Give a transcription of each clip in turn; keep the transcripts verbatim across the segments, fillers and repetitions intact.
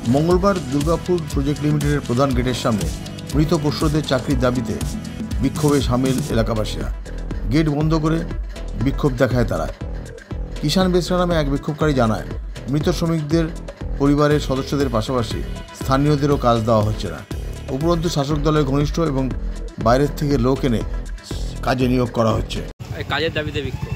মঙ্গলবার দুর্গাপুর প্রজেক্ট লিমিটেডের প্রধান গেটের সামনে মৃত পোষ্যদের চাকরির দাবিতে বিক্ষোভে সামিল এলাকাবাসীরা। গেট বন্ধ করে বিক্ষোভ দেখায় তারা। কিষাণ বেসরা নামে এক বিক্ষোভকারী জানায়, মৃত শ্রমিকদের পরিবারের সদস্যদের পাশাপাশি স্থানীয়দেরও কাজ দেওয়া হচ্ছে না। উপরন্তু শাসক দলের ঘনিষ্ঠ এবং বাইরের থেকে লোক এনে কাজে নিয়োগ করা হচ্ছে। কাজের দাবিতে বিক্ষোভ।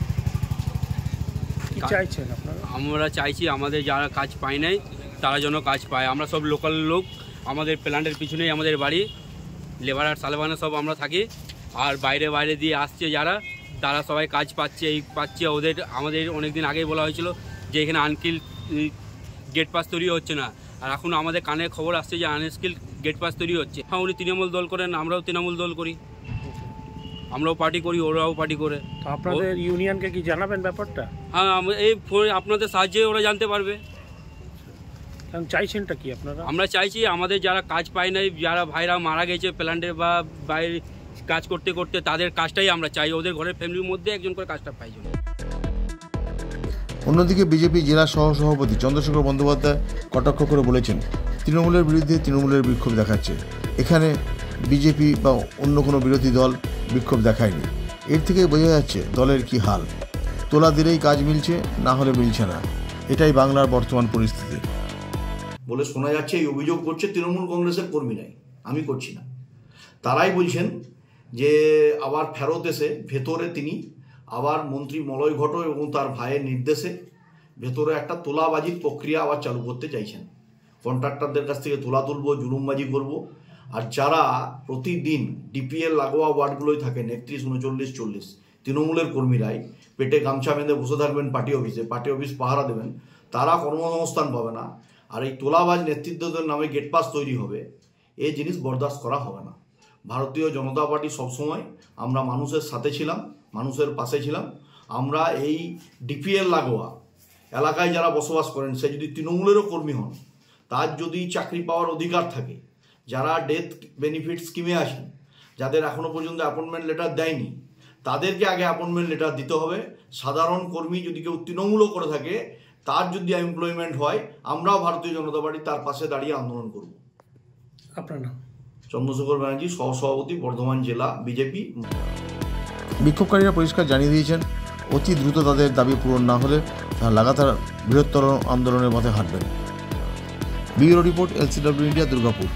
কি চাইছেন আপনারা? আমরা চাইছি আমাদের যারা কাজ পায় নাই তারা যেন কাজ পায়। আমরা সব লোকাল লোক, আমাদের প্ল্যান্টের পিছনেই আমাদের বাড়ি, লেবার আর সালেবানে সব আমরা থাকি। আর বাইরে বাইরে দিয়ে আসছে যারা, তারা সবাই কাজ পাচ্ছে, এই পাচ্ছে। ওদের আমাদের অনেক দিন আগেই বলা হয়েছিল যে এখানে আনস্কিল গেট পাস তৈরি হচ্ছে না, আর এখন আমাদের কানে খবর আসছে যে আনস্কিল গেট পাস তৈরি হচ্ছে। হ্যাঁ, উনি তৃণমূল দল করেন, আমরাও তৃণমূল দল করি, আমরাও পার্টি করি, ওরাও পার্টি করে। তো আপনাদের ইউনিয়নকে কি জানাবেন ব্যাপারটা? হ্যাঁ, এই আপনাদের সাহায্যে ওরা জানতে পারবে। চাইছেনটা কি আপনারা? আমরা চাইছি আমাদের যারা কাজ পায় নাই, যারা ভাইরা মারা গেছে প্ল্যান্টে বা বাইরে কাজ করতে করতে, তাদের কাজটাই আমরা চাই। ওদের ঘরের ফ্যামিলির মধ্যে একজন করে কাজটা পাই জন্য। অন্যদিকে বিজেপি জেলা সহ সভাপতি চন্দ্রশেখর বন্দ্যোপাধ্যায় কটাক্ষ করে বলেছেন, তৃণমূলের বিরুদ্ধে তৃণমূলের বিক্ষোভ দেখাচ্ছে। এখানে বিজেপি বা অন্য কোনো বিরোধী দল বিক্ষোভ দেখায়নি। এর থেকে বোঝা যাচ্ছে দলের কি হাল। তোলা দিলেই কাজ মিলছে, না হলে মিলছে না। এটাই বাংলার বর্তমান পরিস্থিতি বলে শোনা যাচ্ছে। এই অভিযোগ করছে তৃণমূল কংগ্রেসের কর্মীরাই, আমি করছি না। তারাই বলছেন যে আবার ফেরত এসে ভেতরে তিনি আবার মন্ত্রী মলয় ঘটক এবং তার ভাইয়ের নির্দেশে ভেতরে একটা তোলাবাজির প্রক্রিয়া আবার চালু করতে চাইছেন। কন্ট্রাক্টরদের কাছ থেকে তোলা তুলব, জুলুমবাজি করব। আর যারা প্রতিদিন ডিপিএল লাগোয়া ওয়ার্ডগুলোই থাকেন একত্রিশ উনচল্লিশ চল্লিশ, তৃণমূলের কর্মীরাই পেটে গামছা বেঁধে বসে থাকবেন পার্টি অফিসে, পার্টি অফিস পাহারা দেবেন, তারা কর্মসংস্থান পাবে না। আর এই তোলাবাজ নেতৃত্বদের নামে গেট পাস তৈরি হবে, এই জিনিস বরদাস্ত করা হবে না। ভারতীয় জনতা পার্টি সবসময় আমরা মানুষের সাথে ছিলাম, মানুষের পাশে ছিলাম। আমরা এই ডিপিএল লাগোয়া এলাকায় যারা বসবাস করেন, সে যদি তৃণমূলেরও কর্মী হন, তার যদি চাকরি পাওয়ার অধিকার থাকে, যারা ডেথ বেনিফিট স্কিমে আছেন, যাদের এখনও পর্যন্ত অ্যাপয়েন্টমেন্ট লেটার দেয়নি, তাদেরকে আগে অ্যাপয়েন্টমেন্ট লেটার দিতে হবে। সাধারণ কর্মী যদি কেউ তৃণমূলও করে থাকে, তার যদি এমপ্লয়মেন্ট হয়, আমরাও ভারতীয় জনতা পার্টি তার পাশে দাঁড়িয়ে আন্দোলন করব। আপনার নাম? চন্দ্রশেখর ব্যানার্জি, সহসভাপতি, বর্ধমান জেলা বিজেপি। বিক্ষোভকারীরা পরিষ্কার জানিয়ে দিয়েছেন, অতি দ্রুত তাদের দাবি পূরণ না হলে তারা লাগাতার বৃহত্তর আন্দোলনের পথে হাঁটবেন। Bureau report, LCW India, Durgapur.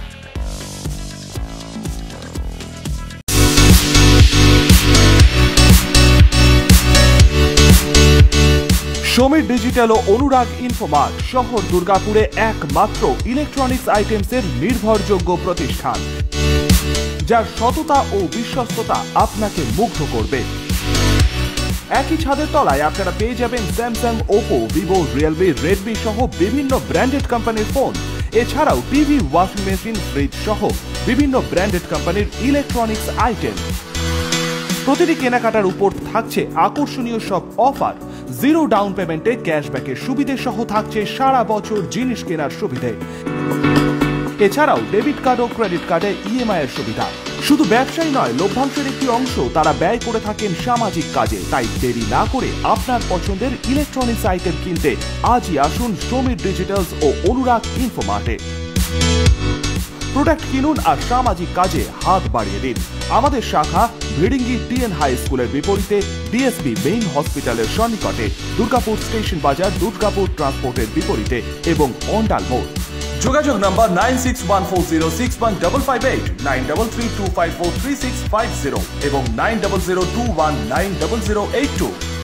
Samir digital ও অনুরাগ ইনফোমার্ট শহর দুর্গাপুরে একমাত্র ইলেকট্রনিক্স আইটেমসের নির্ভরযোগ্য প্রতিষ্ঠান, যার সততা ও বিশ্বস্ততা আপনাকে মুগ্ধ করবে। একই ছাদের তলায় আপনারা পেয়ে যাবেন Samsung, Oppo, Vivo, Realme, Redmi সহ বিভিন্ন ব্র্যান্ডেড কোম্পানির ফোন। এছাড়াও টিভি, ওয়াশিং মেশিন, ফ্রিজ সহ বিভিন্ন ব্র্যান্ডেড কোম্পানির ইলেকট্রনিক্স আইটেম। প্রতিটি কেনাকাটার উপর থাকছে আকর্ষণীয় সব অফার। জিরো ডাউন পেমেন্টে ক্যাশব্যাকের সুবিধে সহ থাকছে সারা বছর জিনিস কেনার সুবিধে। এছাড়াও ডেবিট কার্ড ও ক্রেডিট কার্ডে ইএমআই এর সুবিধা। শুধু ব্যবসায়ী নয়, লভ্যাংশের একটি অংশ তারা ব্যয় করে থাকেন সামাজিক কাজে। তাই দেরি না করে আপনার পছন্দের ইলেকট্রনিক্স আইটেম কিনতে আজই আসুন সমীর ডিজিটালস ও অনুরাগ ইনফোমার্টে। প্রোডাক্ট কিনুন আর সামাজিক কাজে হাত বাড়িয়ে দিন। আমাদের শাখা ভিড়িঙ্গি টিএন হাই স্কুলের বিপরীতে ডিএসপি মেইন হসপিটালের সন্নিকটে, দুর্গাপুর স্টেশন বাজার, দুর্গাপুর ট্রান্সপোর্টের বিপরীতে এবং অন্ডাল মোড়। যোগাযোগ number nine six one four zero six one double five eight, nine double three two five four three six five zero এবং nine double zero two one nine double zero eight two.